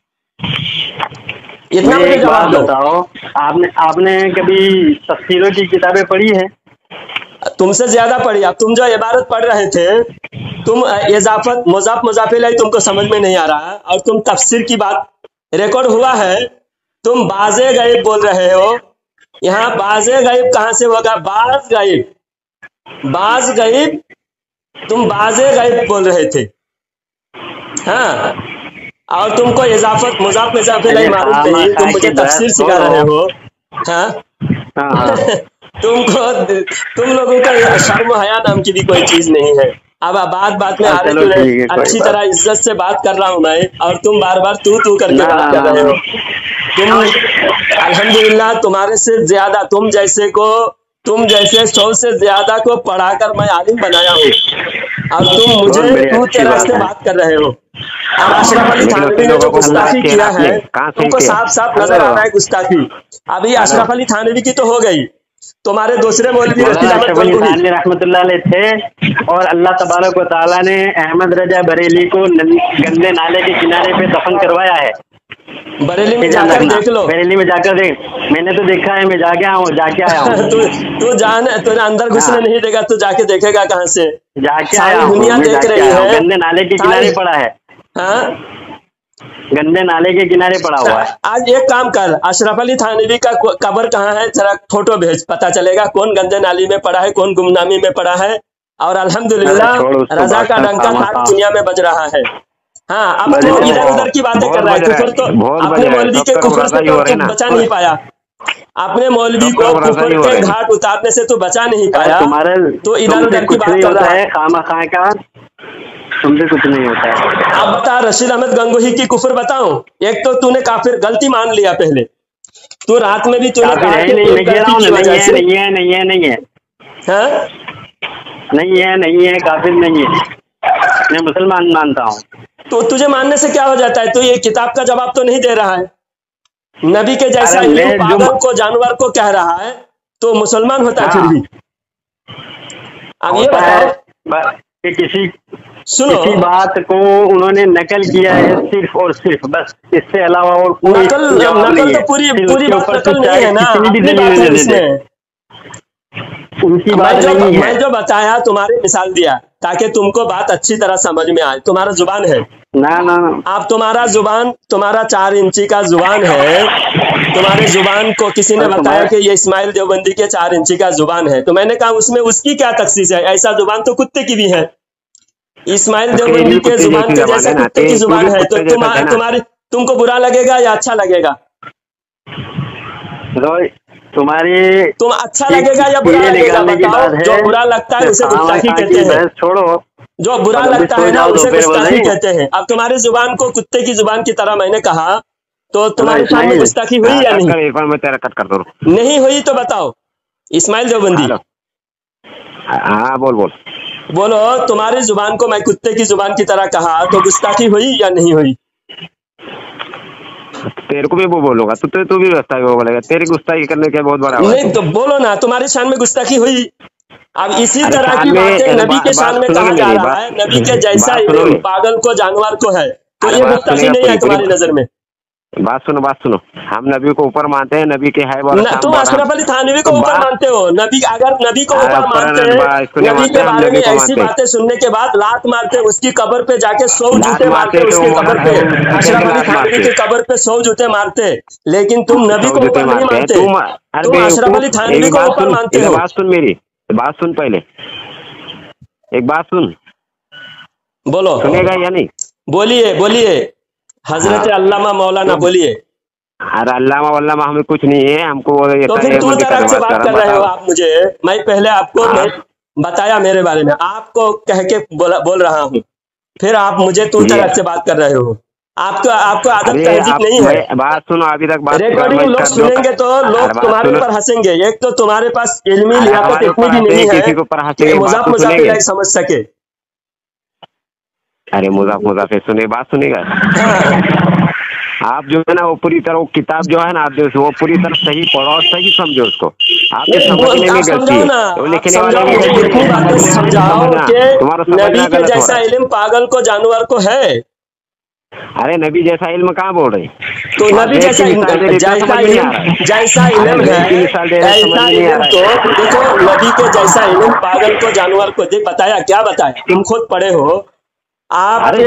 इतना मुझे जवाब बताओ। आपने कभी तफसीरों की किताबें पढ़ी है? तुमसे ज्यादा पढ़ी। अब तुम जो इबारत पढ़ रहे थे, तुम इजाफत मुजाफ इलैह तुमको समझ में नहीं आ रहा, और तुम तफसीर की बात रिकॉर्ड हुआ है, तुम बाजे गैब बोल रहे हो। यहाँ बाजे गैब कहाँ से होगा? बाज गैब तुम बाजे गैब बोल रहे थे, हाँ, और तुमको इजाफत मुजाफ इलैह मालूम नहीं, तुम मुझे तफसीर सिखा रहे हो, हाँ। तुम लोगों का शर्म हया नाम की भी कोई चीज नहीं है। अब बात में आ रही है, अच्छी तरह इज्जत से बात कर रहा हूं मैं, और तुम बार बार तू करके बात कर रहे हो। तुम अल्हम्दुलिल्लाह तुम्हारे से ज्यादा, तुम जैसे 100 से ज्यादा को पढ़ाकर मैं आलिम बनाया हूँ, और तुम मुझे तू तेरा से बात कर रहे हो। अब अशरफ अली थानवी ने जो गुस्ताखी किया है, तुमको साफ साफ नजर आ रहा है गुस्ताखी। अभी अशरफ अली थानवी की तो हो गई, तुम्हारे दूसरे मौलवी रहमतुल्लाह अलैह थे, और अल्लाह तबारक व तआला ने अहमद रजा बरेली को गंदे नाले के किनारे पे दफन करवाया है। बरेली में जाकर देख लो, बरेली में जाकर देख, मैंने तो देखा है, मैं जाके आया हूँ। तू अंदर घुसने नहीं देगा, तू जाके देखेगा कहाँ से? जाके आया हूँ, दुनिया देख रही है। गंदे नाले के किनारे पड़ा है, हाँ, गंदे नाले के किनारे पड़ा हुआ है। आज एक काम कर, अशरफ अली थानवी का कब्र कहाँ है जरा फोटो भेज, पता चलेगा कौन गंदे नाली में पड़ा है, कौन गुमनामी में पड़ा है। और अल्हम्दुलिल्लाह रजा का डंका सारी दुनिया में बज रहा है। हाँ, अब तो इधर उधर की बातें कर रहा है। कुफर तो अपने मौलवी के कुफर से तो बचा नहीं पाया, अपने मौलवी को कुफर के घाट उतारने से तो बचा नहीं पाया, तो इधर उधर की बात कर रहा है। खामखा का तुमसे कुछ नहीं होता है। अब बता, रशीद अहमद गंगोही की कुफर बताऊं? एक तो तूने काफिर गलती मान लिया, पहले तू रात में भी तूने कहा कि नहीं है, काफिर नहीं है, मैं मुसलमान मानता हूँ। तो तुझे मानने से क्या हो जाता है? तो ये किताब का जवाब तो नहीं दे रहा है। नबी के जैसा पागल को, जानवर को कह रहा है, तो मुसलमान होता है फिर भी। अब ये बताओ कि किसी बात को उन्होंने नकल किया है सिर्फ और सिर्फ, बस, इससे अलावा और कोई नकल तो पूरी बात नकल नहीं है ना, उनकी बात नहीं है। मैं जो बताया तुम्हारी मिसाल दिया ताकि तुमको बात अच्छी तरह समझ में आए। तुम्हारा जुबान है ना, आप तुम्हारा 4 इंची का जुबान है। तुम्हारे जुबान को किसी ने बताया कि ये इस्माइल देवबंदी के 4 इंची का जुबान है, तो मैंने कहा उसमें उसकी क्या तखसीस है? ऐसा जुबान तो कुत्ते की भी है। इस्माइल देवबंदी के जुबान के जैसे कुत्ते की जुबान है, तो तुमको बुरा लगेगा या अच्छा लगेगा? तुम अच्छा लगेगा या बुरा लगेगा बताओ? जो बुरा लगता है उसे गुस्ताखी कहते हैं, छोड़ो। जो बुरा लगता है ना उसे गुस्ताखी कहते हैं। अब तुम्हारी जुबान को कुत्ते की जुबान की तरह मैंने कहा, तो तुम्हारे सामने गुस्ताखी हुई या नहीं? नहीं हुई तो बताओ। इस्माइल देवबंदी, हाँ बोल। बोलो, तुम्हारी जुबान को मैं कुत्ते की जुबान की तरह कहा तो गुस्ताखी हुई या नहीं हुई? तेरे को भी वो बोलूंगा, तू भी गुस्ताखी वो बोलेगा, तेरी गुस्ताखी करने के बहुत बड़ा नहीं तो बोलो ना, तुम्हारी शान में गुस्ताखी हुई। अब इसी तरह की बातें नबी के शान में कहा जा रहा है, नबी के जैसा इल्म पागल को जानवर को है, तो ये गुस्ताखी नहीं है तुम्हारी नजर में? बात सुनो, हम नबी को ऊपर मानते हैं, नबी के है तुम अशरफ अली थानवी को ऊपर मानते हो। नबी अगर नबी को ऊपर मानते हैं, नबी के बारे में ऐसी बातें सुनने के बाद लात मारते, उसकी कब्र पे जाके 100 जूते मारते, उसकी कब्र पे, अशरफ अली थानवी की कब्र पे 100 जूते मारते, लेकिन तुम नबी को ऊपर नहीं मानते, तुम अशरफ अली थानवी को ऊपर मानते हो। बात सुन, मेरी बात सुन, पहले एक बात सुन, बोलो, सुनेगा या नहीं? बोलिए हजरत अल्लामा मौलाना बोलिए। अरे अल्लामा हमें कुछ नहीं है, हमको तो फिर तू तरह से बात कर रहे हो आप मुझे। मैं पहले आपको बताया मेरे बारे में, आपको कह के बोल रहा हूँ, फिर आप मुझे तू तरह से बात कर रहे हो। आपको आदत तहजीब नहीं है। बात सुनो, अभी तक बात रिकॉर्डिंग लोग सुनेंगे तो लोग तुम्हारे ऊपर हंसेंगे। एक तो तुम्हारे पास इल्मी लियाकत इतनी भी नहीं है कि मजाक समझ सके। अरे मुजाफ सुने, बात सुनेगा। आप जो है ना वो पूरी तरह, वो किताब जो है ना आप जो वो पूरी तरह सही पढ़ो और सही समझो उसको। आपके समझने में गलती है, वो लिखने वाले में इतनी बातें समझाओ कि नबी के जैसा इल्म पागल को जानवर को है। अरे नबी जैसा इल्म कहाँ बोल रहे? तो नबी जैसा इल्म है, ऐसा इल्म तो देखो, नबी के जैसा इल्म पागल को जानवर को देख बताया, क्या बताया? तुम खुद पढ़े हो। आपके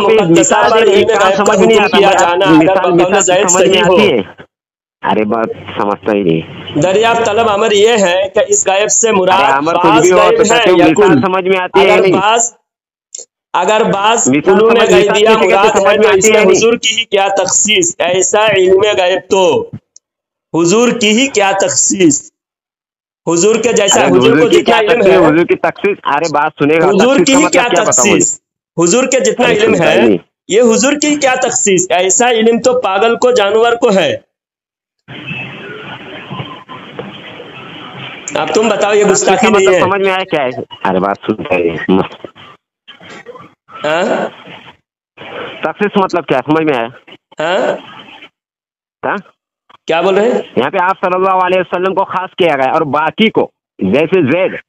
समझ नहीं आता। अरे बात समझता ही नहीं। दरियाफ्त तलब अमर ये है कि इस गायब से मुराद बास गायब है या कुल समझ में आती है। अगर बास उलूम गैबिया मुराद है तो इसमें हुजूर की ही क्या तखसीस? ऐसा इल्म गायब तो हुजूर की ही क्या तखसीस? हुजूर के जैसा, हुजूर को जितना इल्म है, हुजूर की तखसीस। अरे बात सुनेगा, हुजूर की ही क्या तखसीस? हुजूर के जितना इल्म है, ये हुजूर की क्या तखसीस? ऐसा इल्म तो पागल को जानवर को है। अब तुम बताओ, ये गुस्ताखी नहीं है? समझ में आया क्या है? अरे बात सुन, तखसीस मतलब क्या समझ में आया? क्या बोल रहे हैं? यहाँ पे आप सल्लल्लाहु अलैहि वसल्लम को खास किया गया और बाकी को जैसे ज़ैद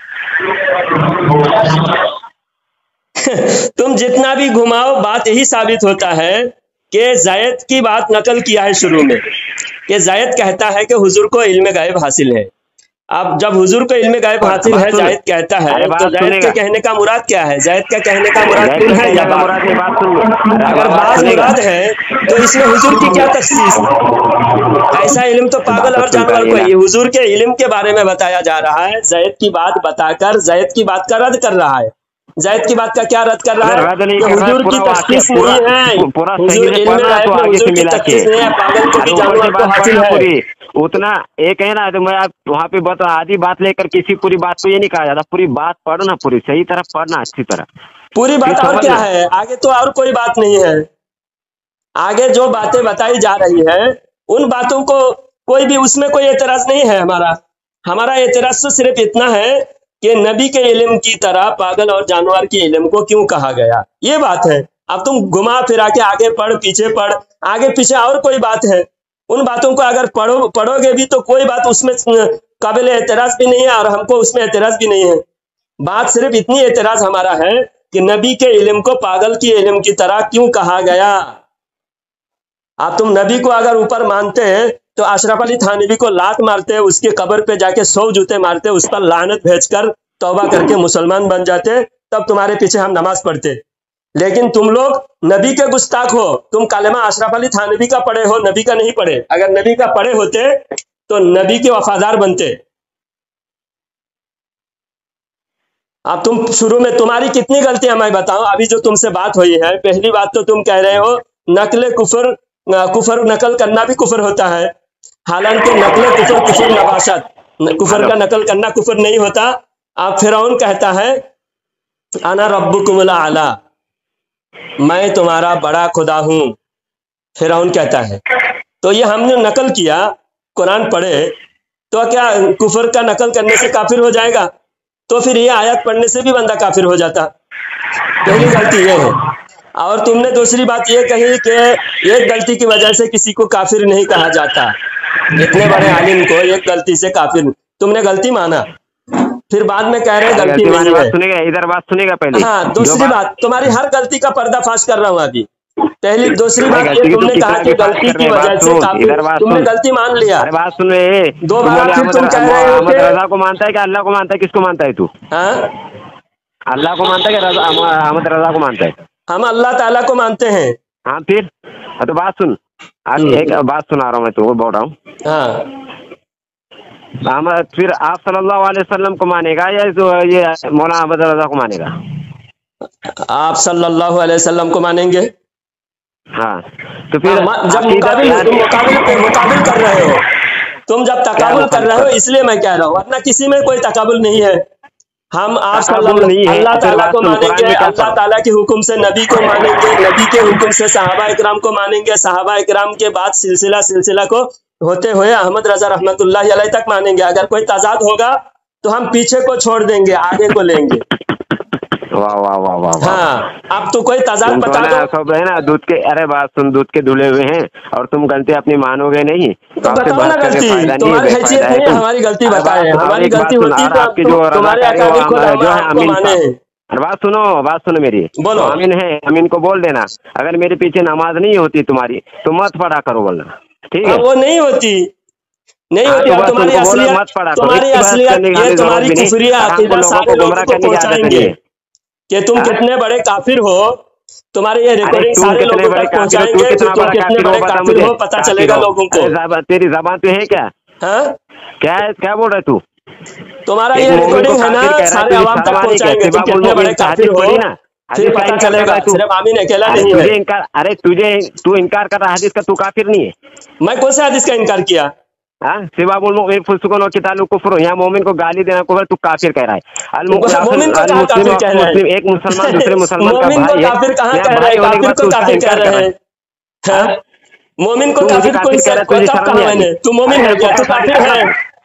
तुम जितना भी घुमाओ बात यही साबित होता है कि ज़ैद की बात नकल किया है शुरू में, कि ज़ैद कहता है कि हुजूर को इल्म गायब हासिल है। अब जब हुजूर को इल्म गायब हासिल है, ज़ैद कहता है, तो ज़ैद के कहने का मुराद क्या है? ज़ैद का कहने का मुराद है या अगर बात मुराद है तो इसमें हुजूर की क्या तखसीस? ऐसा इल्म तो पागल और जानवर को है। हुजूर के इल्म के बारे में बताया जा रहा है, ज़ैद की बात बताकर ज़ैद की बात का रद्द कर रहा है। ज़ैद की बात का क्या रद्द कर रहा है? हुजूर की तखसीस नहीं है, हुजूर इल्म गायब में हुजूर की तखसीस नहीं है, पागल को भी जानवर को हासिल है। उतना एक है ना, तो मैं आप वहाँ पे बता आधी बात लेकर किसी पूरी बात को ये नहीं कहा जाता। पूरी बात पढ़ना, पूरी सही तरह पढ़ना, अच्छी तरह पूरी बात। और क्या है आगे? तो और कोई बात नहीं है। आगे जो बातें बताई जा रही है उन बातों को कोई भी, उसमें कोई एतराज नहीं है। हमारा एतराज तो सिर्फ इतना है कि नबी के इल्म की तरह पागल और जानवर के इल्म को क्यों कहा गया, ये बात है। अब तुम घुमा फिरा के आगे पढ़, पीछे पढ़, आगे पीछे और कोई बात है। उन बातों को अगर पढ़ोगे भी तो कोई बात उसमें काबिल एतराज भी नहीं है और हमको उसमें एतराज भी नहीं है। बात सिर्फ इतनी एतराज हमारा है कि नबी के इल्म को पागल की इल्म की तरह क्यों कहा गया। अब तुम नबी को अगर ऊपर मानते हैं तो अशरफ अली थानवी को लात मारते, उसके कब्र पे जाके 100 जूते मारते, उस पर लानत भेजकर तौबा करके मुसलमान बन जाते, तब तुम्हारे पीछे हम नमाज पढ़ते। लेकिन तुम लोग नबी के गुस्ताख हो। तुम कलमा अशरफ अली थानवी का पढ़े हो, नबी का नहीं पढ़े। अगर नबी का पढ़े होते तो नबी के वफादार बनते। अब तुम शुरू में तुम्हारी कितनी गलतियां मैं बताऊं। अभी जो तुमसे बात हुई है, पहली बात तो तुम कह रहे हो नकल कुफर नकल करना भी कुफर होता है। हालांकि नकल कुफर नवाशत, कुफर का नकल करना कुफर नहीं होता। अब फिरौन कहता है अना रब्बुकुमुल आला, मैं तुम्हारा बड़ा खुदा हूं, फिरौन कहता है। तो ये हमने नकल किया, कुरान पढ़े तो क्या कुफर का नकल करने से काफिर हो जाएगा? तो फिर ये आयत पढ़ने से भी बंदा काफिर हो जाता। पहली गलती ये है। और तुमने दूसरी बात ये कही कि एक गलती की वजह से किसी को काफिर नहीं कहा जाता। इतने बड़े आलिम को एक गलती से काफिर, तुमने गलती माना, फिर बाद में कह रहे गलती नहीं है। सुनेगा, इधर बात सुनेगा पहले। हाँ, दूसरी बात, तुम्हारी हर गलती का पर्दाफाश कर रहा हूँ अभी। पहली दूसरी बात ये, तुमने कहा कि गलती की वजह से काफिर, तुमने गलती मान लिया। अरे बात सुन रहे, दो बार फिर तुम कह रहे हो कि रजा को मानता है कि अल्लाह को मानता है? किसको मानता है तू? अल्लाह को मानता है कि अहमद रजा को मानता है? हम अल्लाह ताला को मानते हैं। हाँ फिर तो बात सुन, आज एक बात सुना रहा हूँ मैं, तुमको बोल रहा हूँ। फिर आप सल्लल्लाहु अलैहि वसल्लम को मानेगा या ये मौलाना अहमद रजा को मानेगा? आप सल्लल्लाहु अलैहि वसल्लम को मानेंगे। हाँ तो फिर जब मुकाबिल कर रहे हो, तुम जब तकाबुल कर रहे हो इसलिए मैं कह रहा हूँ, वरना किसी में कोई तकाबुल नहीं है। हम आप अल्लाह ताला को मानेंगे, अल्लाह ताला के हुक्म से नबी को मानेंगे, नबी के हुक्म से सहाबा इकराम को मानेंगे, सहाबा इकराम के बाद सिलसिला को होते हुए अहमद रजा रहमतुल्लाह अलैह तक मानेंगे। अगर कोई तजाद होगा तो हम पीछे को छोड़ देंगे, आगे को लेंगे। वाह वाह वाह वाह। हाँ, अब तो कोई तजाद बता दो। सब है ना दूध के, अरे बात सुन, दूध के धुले हुए हैं और तुम गलती अपनी मानोगे नहीं तो बताओ ना गलती, तुम्हारी हैसियत नहीं है हमारी गलती बताए। हमारी गलती होती तो तुम्हारे अकाबिर खुद आपको माने। बात सुनो मेरी, बोलो। अमीन है, अमीन को बोल देना अगर मेरे पीछे नमाज नहीं होती तुम्हारी तो मत पढ़ा करो, बोलना ठीक है? वो नहीं होती, नहीं होती। तुम्हारी असलियत ये तुम्हारी कुफरिया अकीदा सारे लोगों को पहुंचाएंगे कि तुम कितने बड़े काफिर हो। तुम्हारे ये रिकॉर्डिंग सारे लोगों तक पहुंचाएंगे कि तुम कितने बड़े काफिर हो, पता चलेगा लोगों को। तेरी जबान पे है क्या? हाँ क्या बोल रहा है तू? तुम्हारा ये रिकॉर्डिंग है ना, सारे आवाम तक पहुंचाएंगे तुम कितने बड़े काफिर हो, फिर पता चलेगा। सिर्फ आमीन अकेला नहीं है। अरे तू इनकार कर रहा है हदीस का, तू काफिर नहीं है। मैं कौन सा हदीस का इनकार किया? सिवाबुल मुमिन फुस्कुन व कितालुल कुफ्र, यहाँ मोमिन को गाली देना कुफ्र, तू काफिर कह रहा है। मुस्लिम एक मुसलमान दूसरे मुसलमान का भाई है। काफिर को काफिर कह रहे हैं, मोमिन को काफिर मैंने, तू मोमिन है क्या? तू काफिर है?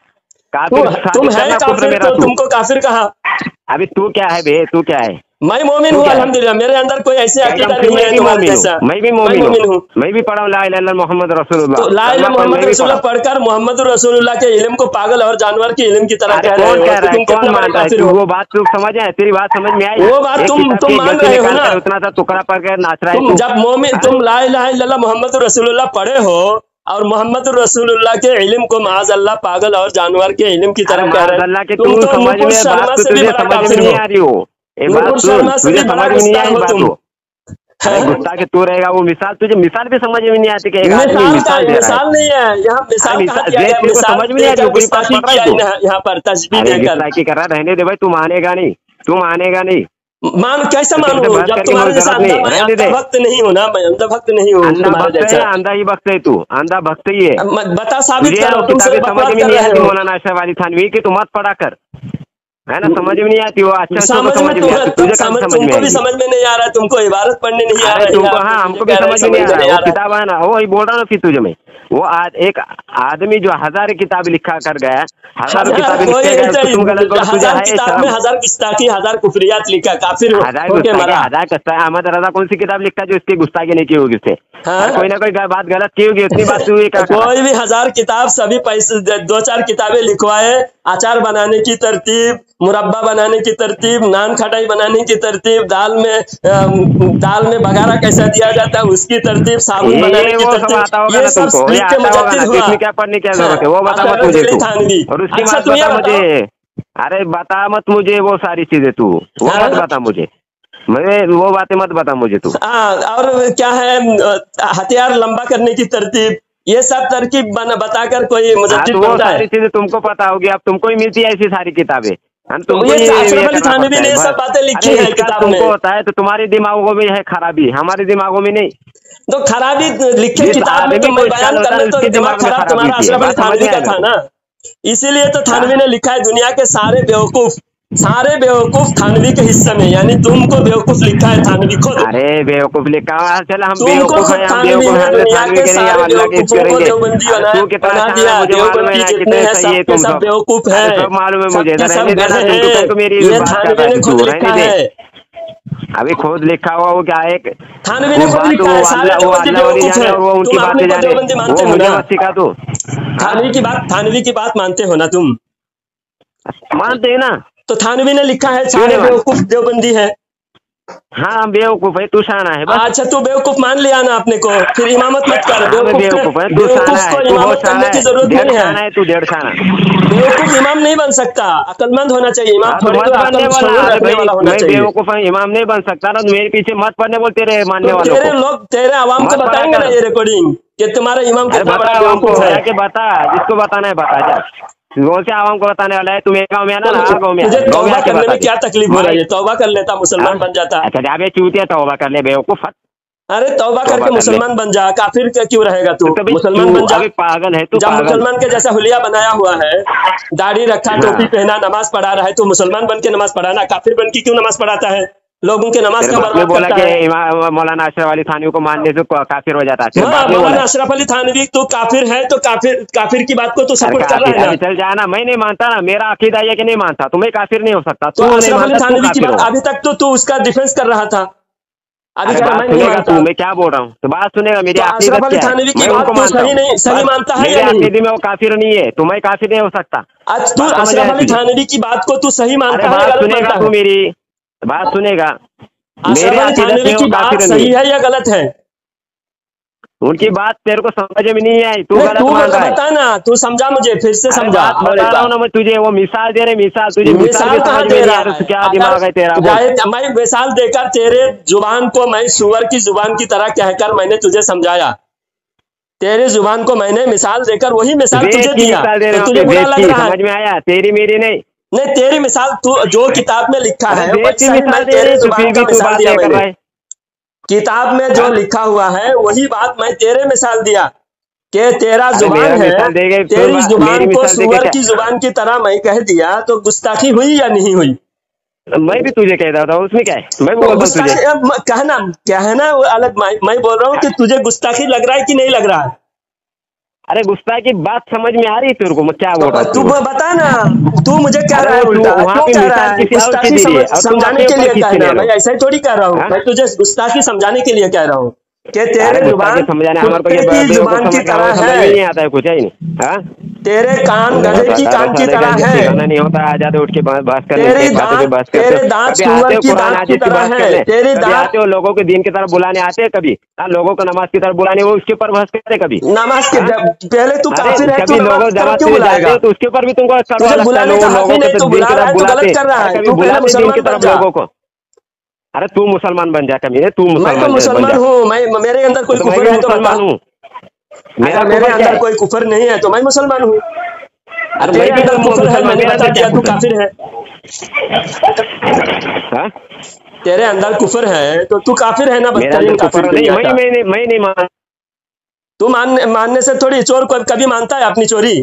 तुम है काफिर तो तुमको काफिर कहा। अभी तू क्या है बे? तू क्या है? मैं मोमिन हूँ अल्हम्दुलिल्लाह, मेरे अंदर कोई ऐसे अकीदा नहीं है तुम्हारे जैसा। मैं भी मोमिन हूँ, मैं भी पढ़ा हूँ ला इलाहा इल्लल्लाह मोहम्मद रसूलुल्लाह। तो ला इलाहा मोहम्मद रसूलुल्लाह पढ़कर मोहम्मद रसूलुल्लाह के इल्म को पागल और जानवर के इल्म की तरह कह रहे हो। तुम कितना बड़ा काफिर हो? वो बात तू समझ आए, तेरी बात समझ में आई? वो बात तुम मान रहे हो ना, उतना सा टुकड़ा पड़ के नाच रहा है। जब मोमिन तुम ला इलाहा इल्लल्लाह मोहम्मद रसूलुल्लाह पढ़े हो और मोहम्मद रसूलुल्लाह के इल्म को माज़ अल्लाह पागल और जानवर के इल्म की तरह कह रहे हो, तुम तो नुपुर शर्मा से भी बड़ा काफिर हो। नुपुर शर्मा से भी बड़ा गुस्ताख हो तुम। गुस्ताख के तू रहेगा, वो मिसाल तुझे मिसाल भी समझ में नहीं आती कि मिसाल नहीं है यहाँ, मिसाल समझ में नहीं आ रही। यहाँ पर तस्बीह कर रहा, रहने दे भाई, तू मानेगा नहीं, तू मानेगा नहीं। मान कैसे मानू जब तुम्हारे जैसा अंधा भक्त नहीं हो ना? मैं अंधा भक्त नहीं हूँ। अंधा ही भक्त है तू, अंधा भक्त ही है। बता, साबित करो। तुम समझ में नहीं आती मौलाना अशरफ अली थानवी की, तू मत पढ़ा कर, है ना? समझ में नहीं आती वो। अच्छा तुमको भी समझ में नहीं आ रहा है, तुमको इबारत पढ़ने नहीं आ रहा है तुमको। हाँ, हमको भी समझ में नहीं आ रहा है। किताब है ना, वो बोल रहा ना फिर तुझे मैं, वो एक आदमी जो 1000 किताब लिखा कर गया, 1000 किताब में 1000 गुस्ताखी 1000 कुफरियात लिखा, काफिर अहमद रजा कौन सी किताब लिखा जो इसकी गुस्ताखी नहीं की होगी उससे? कोई ना कोई बात गलत की होगी, उतनी बात कोई भी 1000 किताब, सभी पैसे 2-4 किताबें लिखवाए, अचार बनाने की तरतीब, मुरब्बा बनाने की तरतीब, नान खटाई बनाने की तरतीब, दाल में बघारा कैसा दिया जाता है उसकी तरतीब, साबुन बनाने की तरतीब, ये सब लिख के मुजद्दिद हुआ। क्या पढ़ने की जरूरत है? वो बता मत मुझे तू, और उसकी बात बता मुझे। अरे बता मत मुझे वो सारी चीजें, तू वो मत बता मुझे, मैं वो बातें मत बता मुझे तू। और क्या है, हथियार लंबा करने की तरतीब, ये सब तरकीब बताकर कोई मुजद्दिद बनता है। सारी चीजें तुमको पता होगी, अब तुमको ही मिलती है ऐसी सारी किताबें। अशरफ अली थानवी ने ये सब बातें लिखी है किताब में। होता है तो तुम्हारे दिमागों में है खराबी, हमारे दिमागों में नहीं। तो खराबी लिखे किताब में तो मैं बयान कर रहा, तो दिमाग खराब तुम्हारा अशरफ अली थानवी का था ना, इसीलिए तो थानवी ने लिखा है दुनिया के सारे बेवकूफ सारे बेवकूफ थानवी के हिस्से में, यानी तुमको बेवकूफ लिखा है थानवी खुद। अरे बेवकूफ लिखा हुआ, चल हम तुमको बेवकूफ खुद हैं, हम थानवी बेवकूफ ने हैं, दुनिया थानवी के के नहीं, सारे हम अल्लाह की बेवकूफों को करेंगे। देवबंदी तू कितना बना शान दिया। है मुझे मालूम है देवबंदी ना, जितने कितने हैं सही है सबके तुम सब सब। बेवकूफ अरे है, सब मालूम है मुझे, सबके रहने सब दे ना, गधे तुम तो मेरी हैं। ये बात कर थानवी रहा ने है, खुद तू लिखा रहने दे। है, अभी खुद लिखा हुआ वो क्या है, थानवी ने खुद लिखा है, सारे देवबंदी बेवकूफ है। वो उनकी तुम अपने बातें को जाने, देवबंदी मानते वो हो मुझे ना? मत सिखा तू। थानवी की बात मानते हो ना तुम? मानते हैं ना। तो थानवी ने लिखा है सारे बेवकूफ देवबंदी है। हाँ हम बेवकूफ है, तू शाना है बस। अच्छा तू बेवकूफ मान लिया ना अपने को, फिर इमामत मत कर। बेवकूफ है, तू शाना बेवकूफ को है, तू इमामत बहुत करने शाना की है, जरूरत डेढ़ नहीं शाना है। है तू, डेढ़ शाना। बेवकूफ इमाम नहीं बन सकता, अक्लमंद होना चाहिए। इमाम तो थोड़ी मत तो बनने अक्ल वाला, शऊर अरे रखने भाई वाला होना मैं चाहिए। बेवकूफ है, इमाम नहीं बन सकता ना, मेरे पीछे मत पड़ने बोलते रहे मानने तो वालों तेरे को। लोग तेरे आवाम को मत बताएंगे पढ़ा ना कर। ये रिकॉर्डिंग कि तुम्हारा इमाम अरे कितना बड़ा बता हमको, बेवकूफ है। जाके बता, जिसको बताना है बता जा। कौन से आवाम को बताने वाला है? तुम एक गाँव में आना ना, हर गाँव में तुझे गाँव में तौबा आके करने बता में क्या तकलीफ हो रही है? तौबा कर लेता, मुसलमान बन जाता। अच्छा जाबे चूतिया तौबा कर ले बेवकूफ। अरे तौबा करके मुसलमान बन जा, काफिर क्यों रहेगा तू? तो मुसलमान बन जा। अभी पागल है तू, जब पागल। मुसलमान के जैसा हुलिया बनाया हुआ है, दाढ़ी रखा, टोपी पहना, नमाज पढ़ा रहा है, तो मुसलमान बन के नमाज पढ़ाना, काफिर बन के क्यों नमाज पढ़ाता है? लोगों के नमाज का बर्बाद बोला करता है। कि मौलाना अशरफ अली थानवी को मानने से काफिर हो जाता है। मौलाना अशरफ अली थानवी तो काफिर है, तो काफिर की बात को तो सपोर्ट कर रहा है ना? चल जाना, मैं नहीं मानता ना, मेरा अकीदा ये कि नहीं मानता, तुम्हें काफिर नहीं हो सकता। तो अशरफ अली थानवी की बात अभी तक तो तू उसका डिफेंस कर रहा था, अभी क्या मैं नहीं मानता। मैं क्या बोल रहा हूँ तो बात सुनेगा मेरी। अशरफ अली थानवी की बात तो सही मानता है या नहीं? में वो काफिर नहीं है, तो मैं काफिर नहीं हो सकता। आज तू अशरफ अली थानवी की बात को तू सही मानता है? बात सुनेगा तू, मेरी बात सुनेगा। अशरफ अली थानवी की बात सही है या गलत है? उनकी बात तेरे को समझ में नहीं आई, तू गलत मान रहा है। बता ना, तू समझा, मुझे फिर से समझा। बता रहा हूँ ना मैं तुझे, वो मिसाल दे रहे, मिसाल तुझे मिसाल कहाँ दे रहा है? क्या दिमाग है तेरा? मैं मिसाल देकर तेरे जुबान को मैं सुअर की जुबान की तरह कहकर मैंने तुझे समझाया। तेरे जुबान को मैंने मिसाल देकर वही मिसाल तुझे दिया, तो तुझे बुरा लग रहा है? समझ में आया? तेरी मेरी नहीं, तेरी मिसाल तू जो किताब में लिखा है मैं तेरे जुबान का मिसाल दिया। मैंने किताब में जो लिखा हुआ है वही बात मैं तेरे मिसाल दिया कि तेरा जुबान है, तेरी जुबान को सुअर की जुबान की तरह मैं कह दिया, तो गुस्ताखी हुई या नहीं हुई? मैं भी तुझे कह रहा था, उसमें क्या है? मैं कहना अलग, मैं बोल रहा हूँ कि तुझे गुस्ताखी लग रहा है कि नहीं लग रहा है? अरे गुस्सा की बात समझ में आ रही है तेरे को? मैं क्या बोल रहा हूँ? तू बता ना, तू मुझे कह रहा है उल्टा, क्यों कह रहा है? गुस्ताखी समझाने के लिए कहना, मैं ऐसा ही थोड़ी कह रहा हूँ। मैं तुझे गुस्ताखी समझाने के लिए कह रहा हूँ कि तेरे जुबान जुबान की तरह है, नहीं आता है कुछ है नहीं। तेरे कान गधे की कान की तरह है, नहीं होता, आ जाते उठ के बात कर, तेरे दांत सुअर की दांत की तरह है, तेरे दांत लोगों के दिन की तरफ बुलाने आते हैं कभी, लोगों को नमाज की तरफ बुलाने, वो उसके ऊपर बहस करते कभी। नमाज के पहले तू काफिर है, कभी लोगों जमात क्यों बुलाएगा? तो उसके ऊपर भी तुमको बुलाने का हक ही नहीं, तू बुला रहा है तो गलत कर रहा है। तू पहले मुसलमान बन जा। लोगों को, अरे तू मुसलमान बन जा कभी, तू मैं तो मुसलमान हूँ, मैं मेरे अंदर कोई कुफर है तो मुसलमान हूँ, मेरे अंदर कोई कुफर नहीं है तो मैं मुसलमान हूँ। तेरे अंदर कुफर है, मैंने बता दिया तू काफिर है। तेरे अंदर कुफर है तो तू काफिर है ना? बदतरीन काफिर नहीं। मैं नहीं मान। तू मानने से थोड़ी, चोर कभी मानता है अपनी चोरी?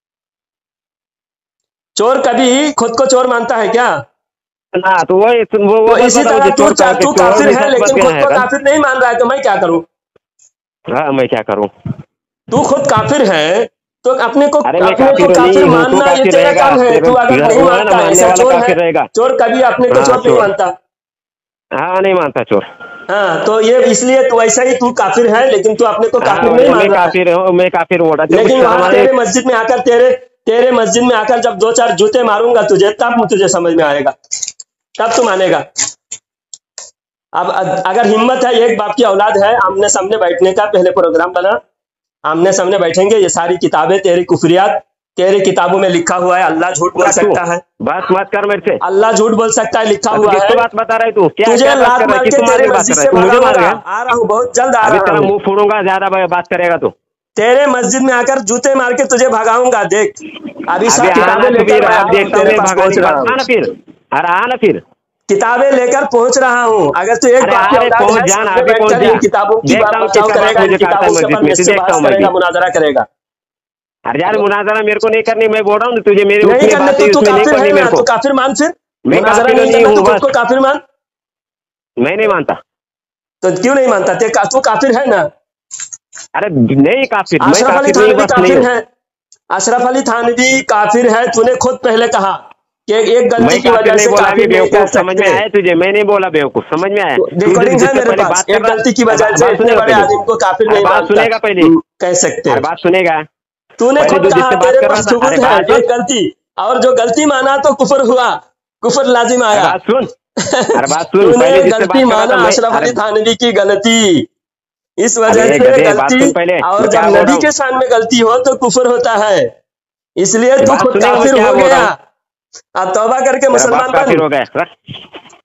चोर कभी खुद को चोर मानता है क्या? ना तो वो इसी तरह तू काफिर है लेकिन खुद को काफिर नहीं मान रहा है, तो मैं क्या करूं? हाँ मैं क्या करूं? तू खुद काफिर है तो अपने को काफिर मानना ये तेरा काम है। तू अगर नहीं मानता ऐसा चोर है, चोर कभी अपने को चोर नहीं मानता। हाँ नहीं मानता चोर। हाँ तो ये इसलिए तो वैसा ही तू काफिर है लेकिन तू अपने को काफिर नहीं मान रहा। मैं काफिर हूँ, लेकिन वहाँ तेरे मस्जिद में आकर तेरे मस्जिद में आकर जब 2-4 जूते मारूंगा तुझे, तब तुझे समझ में आएगा, तब तू मानेगा। अब अगर हिम्मत है, एक बाप की औलाद है, आमने सामने बैठने का, पहले प्रोग्राम बना, आमने सामने बैठेंगे, ये सारी किताबें तेरी कुफरियात तेरी किताबों में लिखा हुआ है। अल्लाह झूठ बोल सकता है, बात मत कर मेरे से। अल्लाह झूठ बोल सकता है, लिखा हुआ है। बात बता रहा है तू? तुझे लात मार के तेरे मस्जिद से आ रहा हूँ, बहुत जल्द आ रहा हूँ। मुंह फोड़ूंगा, ज्यादा बात करेगा तू। तेरे मस्जिद में आकर जूते मार के तुझे भगाऊंगा, देख। अभी सब किताबें लेकर फिर किताबें लेकर पहुंच रहा हूँ। अगर तू एक किताबों की बचाव करेगा, किताबों से करेगा, मुनाजरा करेगा। अरे यार मुनाजरा मेरे को नहीं करनी, मैं बोल रहा हूँ तुझे, मेरे नहीं करने तो तू काफिर है ना, तू काफिर मान। फिर मैं मुनाजरा काफिर नहीं नहीं करना हूँ, तो खुद बस। को काफिर मान। मैं नहीं मानता। तो क्यों नहीं मानता? तू काफिर है ना? अरे नहीं काफिर, मैं अशरफ अली काफिर नहीं, थानवी बस नहीं काफिर हूँ। है। अशरफ अली थानवी काफिर है, तूने खुद पहले कहा कि एक गलती मैं की काफिर वजह नहीं से बोला, काफिर नहीं कह बेवकूफ, समझ में सकते। आया तुझे? मैं नहीं बोला बेवकूफ, समझ में आया? रिकॉर्डिंग है मेरे पास, एक गलती की वजह से इतने बड़े आदमी को काफिर नहीं बात मानता सुनेगा पहले, कह सकते। अरे बात सुनेगा। तूने पहले खुद जो कहा जिससे बात तेरे कर रहा पास था, सबूत अरे है बात सुन, एक गलती, और जो गलती माना तो कुफर हुआ, कुफर लाजिम अरे आया। बात सुन, अरे बात सुन, तूने पहले जिससे गलती बात कर रहा माना था मैं, अशरफ अली अरे थानवी की गलती, इस वजह अरे से गधे, बात गलती, सुन पहले, और मैं जब क्या बोल नबी रहा के हूँ, शान में गलती हो तो कुफर होता है, इसलिए तू बात खुद सुनेगा मैं काफिर क्या हो बोल रहा गया। हूँ? अब तौबा करके तेरा मुसलमान बाप काफिर बन। हो गया।